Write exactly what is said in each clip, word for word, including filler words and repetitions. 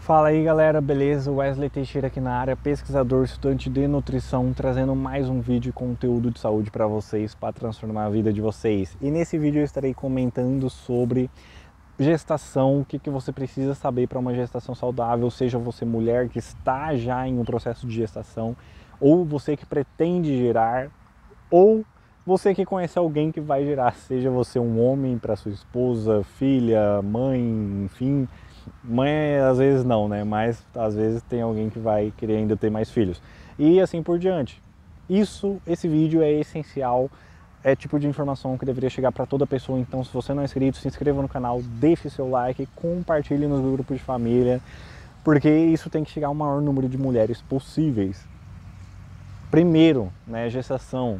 Fala aí galera, beleza? Wesley Teixeira aqui na área, pesquisador, estudante de nutrição, trazendo mais um vídeo de conteúdo de saúde para vocês, para transformar a vida de vocês. E nesse vídeo eu estarei comentando sobre gestação, o que, que você precisa saber para uma gestação saudável, seja você mulher que está já em um processo de gestação, ou você que pretende gerar, ou você que conhece alguém que vai gerar, seja você um homem para sua esposa, filha, mãe, enfim. Mãe às vezes não, né? Mas às vezes tem alguém que vai querer ainda ter mais filhos. E assim por diante. Isso, esse vídeo é essencial, é tipo de informação que deveria chegar para toda pessoa. Então, se você não é inscrito, se inscreva no canal, deixe seu like, compartilhe nos grupos de família, porque isso tem que chegar ao maior número de mulheres possíveis. Primeiro, né, gestação.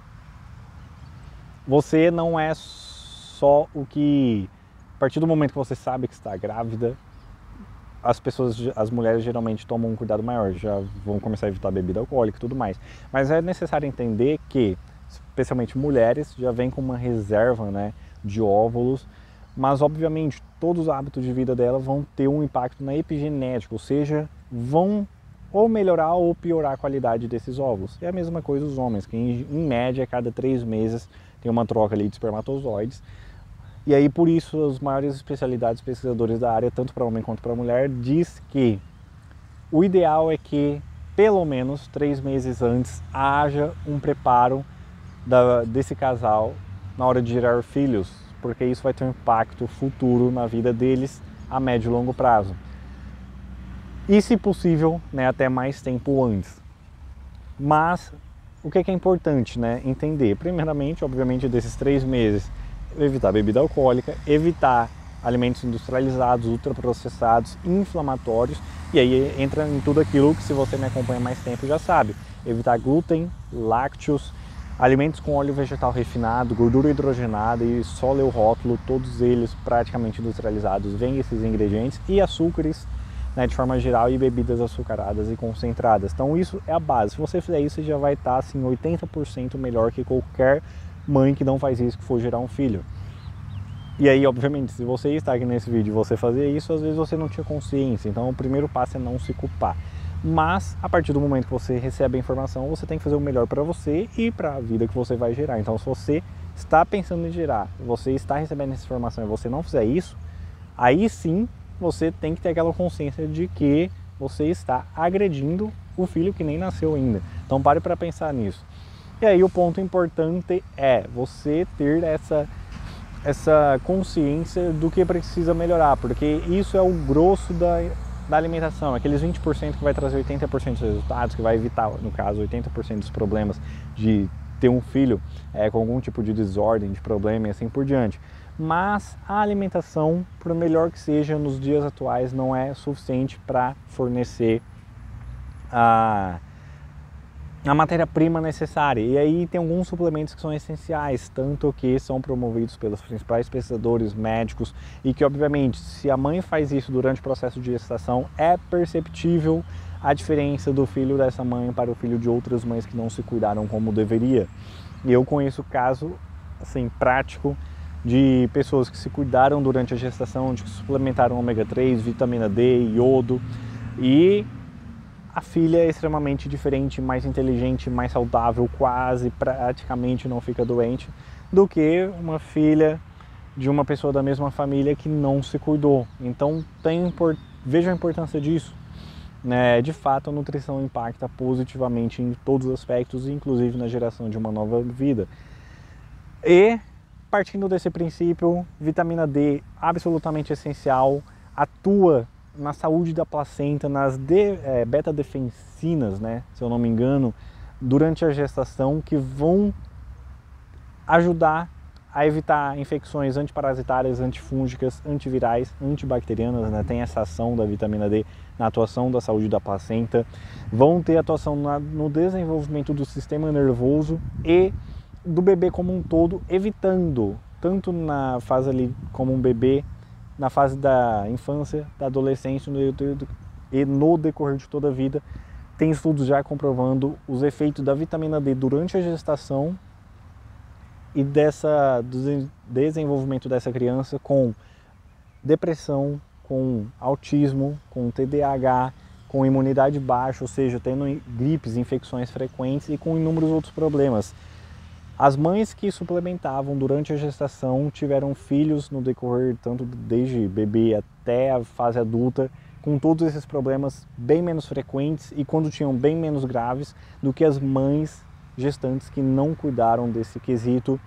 Você não é só o que... A partir do momento que você sabe que está grávida, as pessoas, as mulheres geralmente tomam um cuidado maior, já vão começar a evitar bebida alcoólica e tudo mais. Mas é necessário entender que, especialmente mulheres, já vêm com uma reserva, né, de óvulos, mas obviamente todos os hábitos de vida dela vão ter um impacto na epigenética, ou seja, vão ou melhorar ou piorar a qualidade desses óvulos. É a mesma coisa os homens, que em, em média a cada três meses tem uma troca ali de espermatozoides. E aí, por isso, as maiores especialidades pesquisadores da área, tanto para homem quanto para mulher, diz que o ideal é que, pelo menos, três meses antes, haja um preparo da, desse casal na hora de gerar filhos, porque isso vai ter um impacto futuro na vida deles a médio e longo prazo. E, se possível, né, até mais tempo antes. Mas, o que é, que é importante, né, entender? Primeiramente, obviamente, desses três meses, evitar bebida alcoólica, evitar alimentos industrializados, ultraprocessados, inflamatórios, e aí entra em tudo aquilo que, se você me acompanha mais tempo, já sabe. Evitar glúten, lácteos, alimentos com óleo vegetal refinado, gordura hidrogenada, e só ler o rótulo, todos eles praticamente industrializados, vêm esses ingredientes, e açúcares, né, de forma geral, e bebidas açucaradas e concentradas. Então isso é a base. Se você fizer isso, você já vai estar assim, oitenta por cento melhor que qualquer mãe que não faz isso, que for gerar um filho. E aí, obviamente, se você está aqui nesse vídeo e você fazia isso, às vezes você não tinha consciência. Então o primeiro passo é não se culpar. Mas, a partir do momento que você recebe a informação, você tem que fazer o melhor para você e para a vida que você vai gerar. Então, se você está pensando em gerar, você está recebendo essa informação e você não fizer isso, aí sim você tem que ter aquela consciência de que você está agredindo o filho que nem nasceu ainda. Então pare para pensar nisso. E aí o ponto importante é você ter essa, essa consciência do que precisa melhorar, porque isso é o grosso da, da alimentação, aqueles vinte por cento que vai trazer oitenta por cento dos resultados, que vai evitar, no caso, oitenta por cento dos problemas de ter um filho é, com algum tipo de desordem, de problema e assim por diante. Mas a alimentação, por melhor que seja, nos dias atuais não é suficiente para fornecer a... a matéria-prima necessária. E aí tem alguns suplementos que são essenciais, tanto que são promovidos pelos principais pesquisadores médicos e que, obviamente, se a mãe faz isso durante o processo de gestação, é perceptível a diferença do filho dessa mãe para o filho de outras mães que não se cuidaram como deveria. E eu conheço caso, assim, prático de pessoas que se cuidaram durante a gestação, de que suplementaram ômega três, vitamina D, iodo, e a filha é extremamente diferente, mais inteligente, mais saudável, quase, praticamente não fica doente, do que uma filha de uma pessoa da mesma família que não se cuidou. Então, tem, veja a importância disso. Né? De fato, a nutrição impacta positivamente em todos os aspectos, inclusive na geração de uma nova vida. E, partindo desse princípio, vitamina D, absolutamente essencial, atua na saúde da placenta, nas de, é, beta-defensinas, né, se eu não me engano, durante a gestação, que vão ajudar a evitar infecções antiparasitárias, antifúngicas, antivirais, antibacterianas, né, tem essa ação da vitamina D na atuação da saúde da placenta, vão ter atuação na, no desenvolvimento do sistema nervoso e do bebê como um todo, evitando, tanto na fase ali como um bebê, na fase da infância, da adolescência e no decorrer de toda a vida, tem estudos já comprovando os efeitos da vitamina D durante a gestação e dessa, do desenvolvimento dessa criança com depressão, com autismo, com T D A H, com imunidade baixa, ou seja, tendo gripes, infecções frequentes e com inúmeros outros problemas. As mães que suplementavam durante a gestação tiveram filhos no decorrer, tanto desde bebê até a fase adulta, com todos esses problemas bem menos frequentes e quando tinham bem menos graves do que as mães gestantes que não cuidaram desse quesito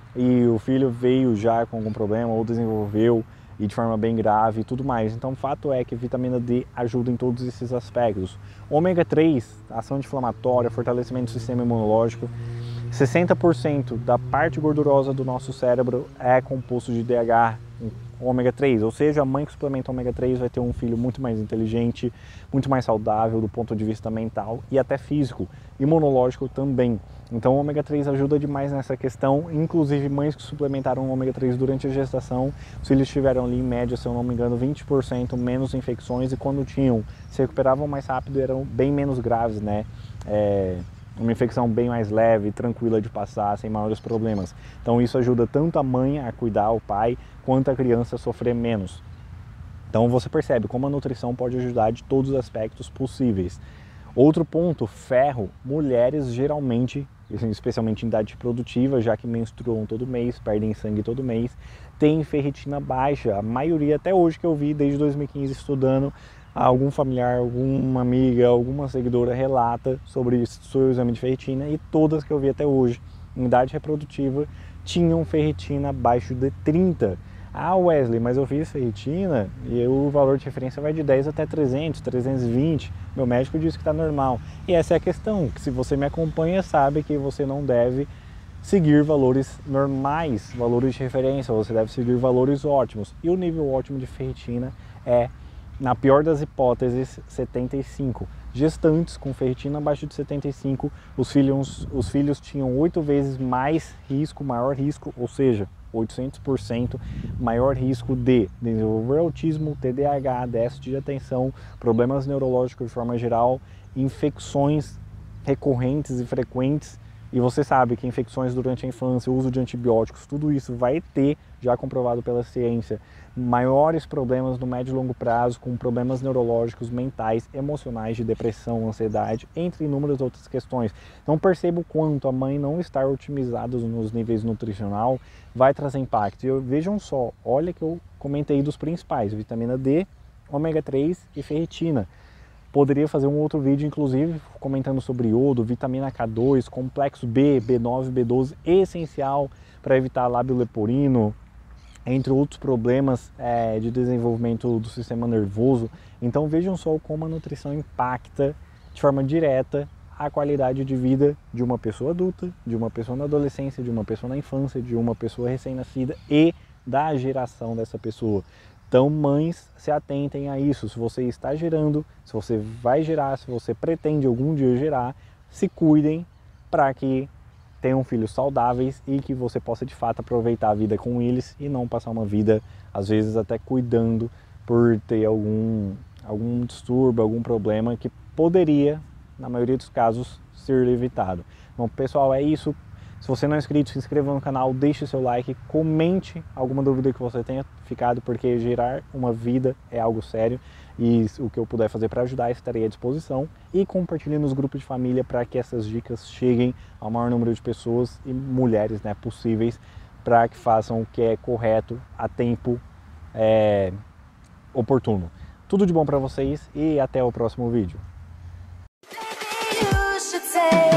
e o filho veio já com algum problema ou desenvolveu e de forma bem grave e tudo mais. Então o fato é que a vitamina D ajuda em todos esses aspectos. Ômega três, ação anti-inflamatória, fortalecimento do sistema imunológico. sessenta por cento da parte gordurosa do nosso cérebro é composto de D H, ômega três, ou seja, a mãe que suplementa ômega três vai ter um filho muito mais inteligente, muito mais saudável do ponto de vista mental e até físico, imunológico também. Então o ômega três ajuda demais nessa questão, inclusive mães que suplementaram ômega três durante a gestação, os filhos tiveram ali em média, se eu não me engano, vinte por cento menos infecções e quando tinham, se recuperavam mais rápido, eram bem menos graves, né? É... uma infecção bem mais leve, tranquila de passar, sem maiores problemas. Então isso ajuda tanto a mãe a cuidar, o pai, quanto a criança a sofrer menos. Então você percebe como a nutrição pode ajudar de todos os aspectos possíveis. Outro ponto, ferro. Mulheres geralmente, especialmente em idade produtiva, já que menstruam todo mês, perdem sangue todo mês, têm ferritina baixa. A maioria, até hoje que eu vi, desde dois mil e quinze estudando, algum familiar, alguma amiga, alguma seguidora relata sobre o seu exame de ferritina e todas que eu vi até hoje, em idade reprodutiva, tinham ferritina abaixo de trinta. Ah, Wesley, mas eu fiz ferritina e o valor de referência vai de dez até trezentos, trezentos e vinte. Meu médico disse que está normal. E essa é a questão, que se você me acompanha sabe que você não deve seguir valores normais, valores de referência, você deve seguir valores ótimos. E o nível ótimo de ferritina é, na pior das hipóteses, setenta e cinco. Gestantes com ferritina abaixo de setenta e cinco, os filhos, os filhos tinham oito vezes mais risco, maior risco, ou seja, oitocentos por cento maior risco de desenvolver autismo, T D A H, déficit de atenção, problemas neurológicos de forma geral, infecções recorrentes e frequentes. E você sabe que infecções durante a infância, o uso de antibióticos, tudo isso vai ter, já comprovado pela ciência, maiores problemas no médio e longo prazo, com problemas neurológicos, mentais, emocionais, de depressão, ansiedade, entre inúmeras outras questões. Então perceba o quanto a mãe não estar otimizada nos níveis nutricional vai trazer impacto. E vejam só, olha que eu comentei dos principais, vitamina D, ômega três e ferritina. Poderia fazer um outro vídeo, inclusive, comentando sobre iodo, vitamina K dois, complexo B, B nove, B doze, essencial para evitar lábio leporino, entre outros problemas é, de desenvolvimento do sistema nervoso. Então vejam só como a nutrição impacta de forma direta a qualidade de vida de uma pessoa adulta, de uma pessoa na adolescência, de uma pessoa na infância, de uma pessoa recém-nascida e da geração dessa pessoa. Então, mães, se atentem a isso. Se você está gerando, se você vai gerar, se você pretende algum dia gerar, se cuidem para que tenham filhos saudáveis e que você possa de fato aproveitar a vida com eles e não passar uma vida, às vezes até cuidando por ter algum, algum distúrbio, algum problema que poderia, na maioria dos casos, ser evitado. Então, pessoal, é isso. Se você não é inscrito, se inscreva no canal, deixe o seu like, comente alguma dúvida que você tenha ficado, porque gerar uma vida é algo sério e o que eu puder fazer para ajudar estarei à disposição. E compartilhe nos grupos de família para que essas dicas cheguem ao maior número de pessoas e mulheres, né, possíveis, para que façam o que é correto a tempo é, oportuno. Tudo de bom para vocês e até o próximo vídeo.